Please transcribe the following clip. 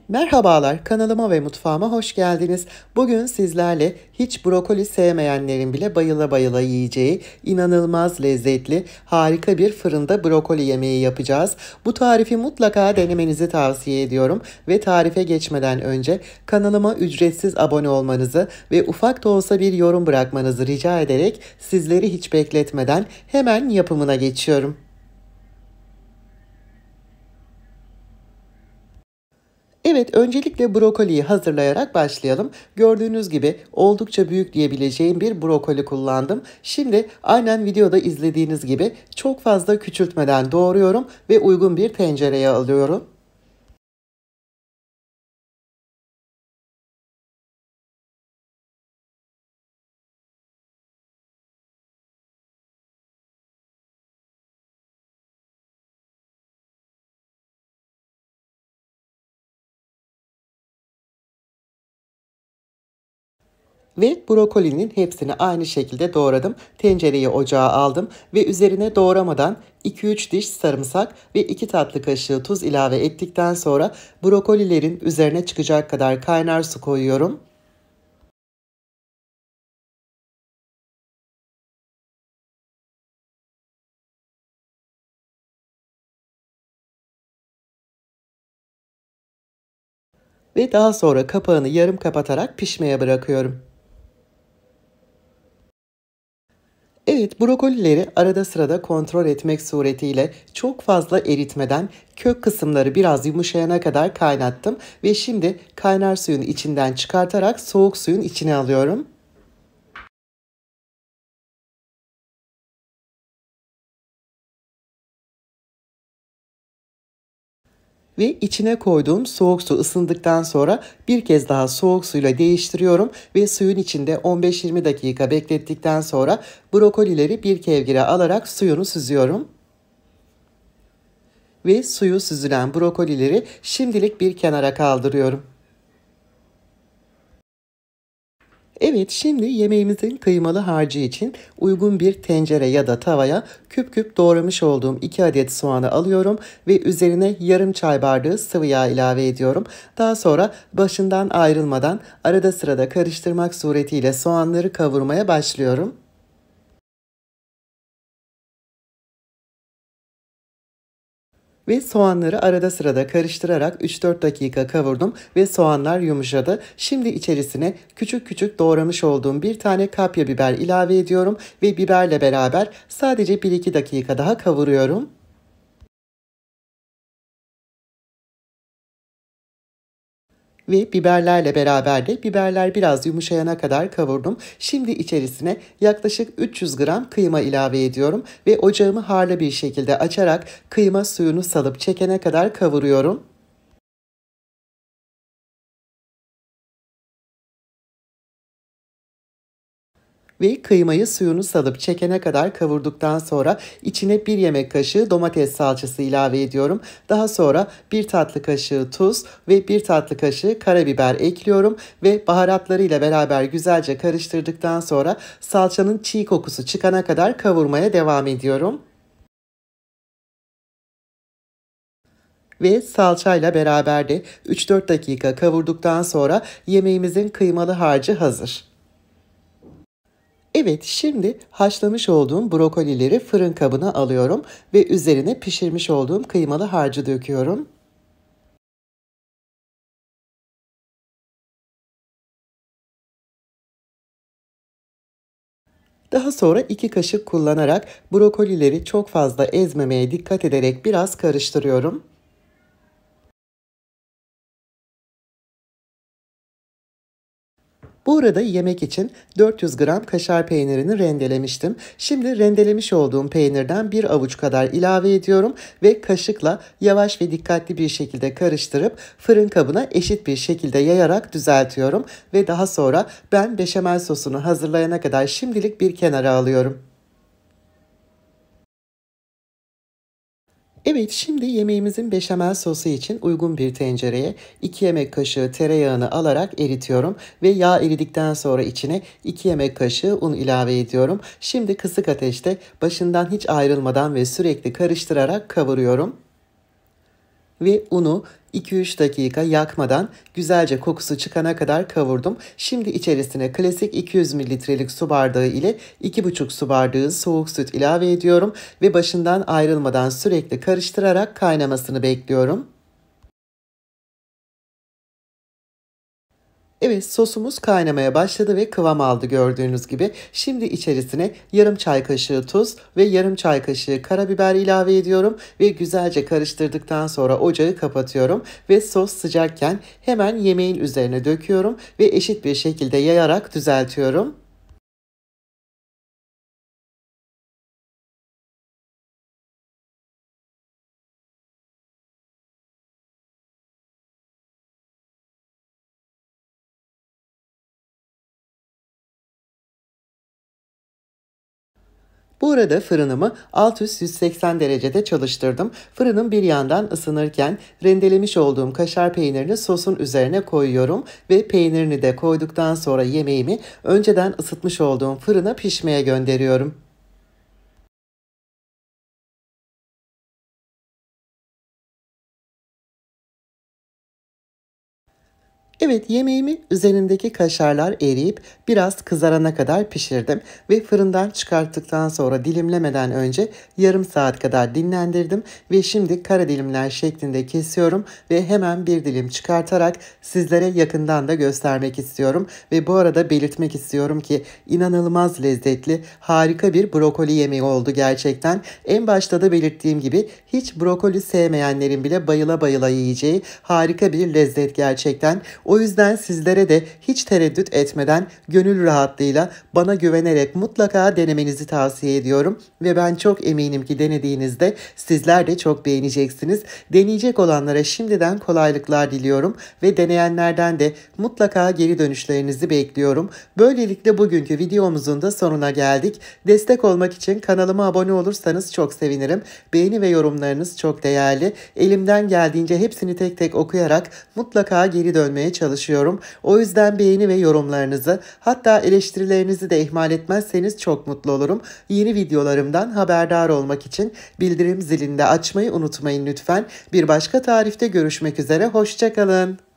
Merhabalar, kanalıma ve mutfağıma hoş geldiniz. Bugün sizlerle hiç brokoli sevmeyenlerin bile bayıla bayıla yiyeceği inanılmaz lezzetli, harika bir fırında brokoli yemeği yapacağız. Bu tarifi mutlaka denemenizi tavsiye ediyorum ve tarife geçmeden önce kanalıma ücretsiz abone olmanızı ve ufak da olsa bir yorum bırakmanızı rica ederek sizleri hiç bekletmeden hemen yapımına geçiyorum. Evet, öncelikle brokoliyi hazırlayarak başlayalım. Gördüğünüz gibi oldukça büyük diyebileceğim bir brokoli kullandım. Şimdi aynen videoda izlediğiniz gibi çok fazla küçültmeden doğruyorum ve uygun bir tencereye alıyorum. Ve brokolinin hepsini aynı şekilde doğradım. Tencereyi ocağa aldım ve üzerine doğramadan 2-3 diş sarımsak ve 2 tatlı kaşığı tuz ilave ettikten sonra brokolilerin üzerine çıkacak kadar kaynar su koyuyorum. Ve daha sonra kapağını yarım kapatarak pişmeye bırakıyorum. Evet, brokolileri arada sırada kontrol etmek suretiyle çok fazla eritmeden kök kısımları biraz yumuşayana kadar kaynattım ve şimdi kaynar suyun içinden çıkartarak soğuk suyun içine alıyorum. Ve içine koyduğum soğuk su ısındıktan sonra bir kez daha soğuk suyla değiştiriyorum ve suyun içinde 15-20 dakika beklettikten sonra brokolileri bir kevgire alarak suyunu süzüyorum. Ve suyu süzülen brokolileri şimdilik bir kenara kaldırıyorum. Evet, şimdi yemeğimizin kıymalı harcı için uygun bir tencere ya da tavaya küp küp doğramış olduğum 2 adet soğanı alıyorum ve üzerine yarım çay bardağı sıvı yağ ilave ediyorum. Daha sonra başından ayrılmadan arada sırada karıştırmak suretiyle soğanları kavurmaya başlıyorum. Ve soğanları arada sırada karıştırarak 3-4 dakika kavurdum ve soğanlar yumuşadı. Şimdi içerisine küçük küçük doğramış olduğum bir tane kapya biber ilave ediyorum ve biberle beraber sadece 1-2 dakika daha kavuruyorum. Ve biberlerle beraber de biberler biraz yumuşayana kadar kavurdum. Şimdi içerisine yaklaşık 300 gram kıyma ilave ediyorum ve ocağımı harlı bir şekilde açarak kıyma suyunu salıp çekene kadar kavuruyorum. Ve kıymayı suyunu salıp çekene kadar kavurduktan sonra içine 1 yemek kaşığı domates salçası ilave ediyorum. Daha sonra 1 tatlı kaşığı tuz ve 1 tatlı kaşığı karabiber ekliyorum ve baharatlarıyla beraber güzelce karıştırdıktan sonra salçanın çiğ kokusu çıkana kadar kavurmaya devam ediyorum. Ve salçayla beraber de 3-4 dakika kavurduktan sonra yemeğimizin kıymalı harcı hazır. Evet, şimdi haşlamış olduğum brokolileri fırın kabına alıyorum ve üzerine pişirmiş olduğum kıymalı harcı döküyorum. Daha sonra 2 kaşık kullanarak brokolileri çok fazla ezmemeye dikkat ederek biraz karıştırıyorum. Bu arada yemek için 400 gram kaşar peynirini rendelemiştim. Şimdi rendelemiş olduğum peynirden bir avuç kadar ilave ediyorum ve kaşıkla yavaş ve dikkatli bir şekilde karıştırıp fırın kabına eşit bir şekilde yayarak düzeltiyorum ve daha sonra ben beşamel sosunu hazırlayana kadar şimdilik bir kenara alıyorum. Evet, şimdi yemeğimizin beşamel sosu için uygun bir tencereye 2 yemek kaşığı tereyağını alarak eritiyorum ve yağ eridikten sonra içine 2 yemek kaşığı un ilave ediyorum. Şimdi kısık ateşte başından hiç ayrılmadan ve sürekli karıştırarak kavuruyorum. ve unu 2-3 dakika yakmadan güzelce kokusu çıkana kadar kavurdum. Şimdi içerisine klasik 200 mililitrelik su bardağı ile 2,5 su bardağı soğuk süt ilave ediyorum ve başından ayrılmadan sürekli karıştırarak kaynamasını bekliyorum. Evet, sosumuz kaynamaya başladı ve kıvam aldı gördüğünüz gibi. Şimdi içerisine yarım çay kaşığı tuz ve yarım çay kaşığı karabiber ilave ediyorum ve güzelce karıştırdıktan sonra ocağı kapatıyorum ve sos sıcakken hemen yemeğin üzerine döküyorum ve eşit bir şekilde yayarak düzeltiyorum. Bu arada fırınımı alt üst 180 derecede çalıştırdım. Fırınım bir yandan ısınırken rendelemiş olduğum kaşar peynirini sosun üzerine koyuyorum ve peynirini de koyduktan sonra yemeğimi önceden ısıtmış olduğum fırına pişmeye gönderiyorum. Evet, yemeğimi üzerindeki kaşarlar eriyip biraz kızarana kadar pişirdim ve fırından çıkarttıktan sonra dilimlemeden önce yarım saat kadar dinlendirdim ve şimdi kara dilimler şeklinde kesiyorum ve hemen bir dilim çıkartarak sizlere yakından da göstermek istiyorum ve bu arada belirtmek istiyorum ki inanılmaz lezzetli, harika bir brokoli yemeği oldu gerçekten. En başta da belirttiğim gibi hiç brokoli sevmeyenlerin bile bayıla bayıla yiyeceği harika bir lezzet gerçekten. O yüzden sizlere de hiç tereddüt etmeden gönül rahatlığıyla bana güvenerek mutlaka denemenizi tavsiye ediyorum ve ben çok eminim ki denediğinizde sizler de çok beğeneceksiniz. Deneyecek olanlara şimdiden kolaylıklar diliyorum ve deneyenlerden de mutlaka geri dönüşlerinizi bekliyorum. Böylelikle bugünkü videomuzun da sonuna geldik. Destek olmak için kanalıma abone olursanız çok sevinirim. Beğeni ve yorumlarınız çok değerli. Elimden geldiğince hepsini tek tek okuyarak mutlaka geri dönmeye çalışıyorum. O yüzden beğeni ve yorumlarınızı, hatta eleştirilerinizi de ihmal etmezseniz çok mutlu olurum. Yeni videolarımdan haberdar olmak için bildirim zilini de açmayı unutmayın lütfen. Bir başka tarifte görüşmek üzere. Hoşça kalın.